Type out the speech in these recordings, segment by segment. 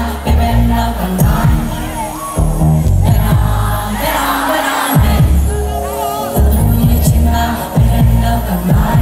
baby em đâu cần nói. Get on, get on, get on baby. Tôi vui như chim bao, baby em đâu cần nói.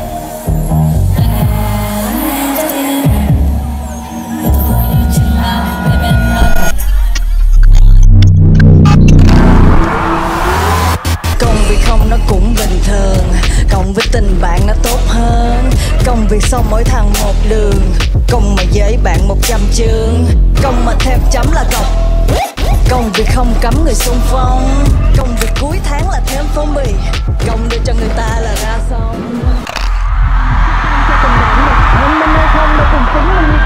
Công việc không nó cũng bình thường, cộng với tình bạn nó tốt hơn. Công việc xong mỗi thằng một đường, công mà với bạn 100 chương. Công mà thêm chấm là cọc. Công việc không cấm người xung phong, công việc cuối tháng là thêm phong bì. Công đưa cho người ta là ra xong. Cho tình bạn mình, hôm nay không để cùng tính mình